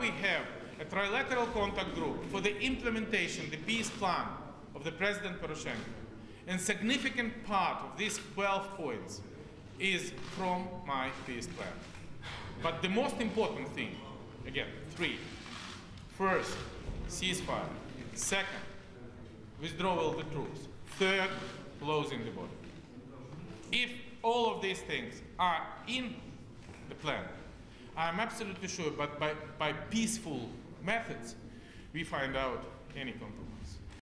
we have a trilateral contact group for the implementation, the peace plan of the President Poroshenko. And significant part of these 12 points is from my peace plan. But the most important thing, again, 3. First, ceasefire. Second, withdrawal of the troops. Third, closing the border. If all of these things are in the plan, I'm absolutely sure, but by peaceful methods, we find out any compromise.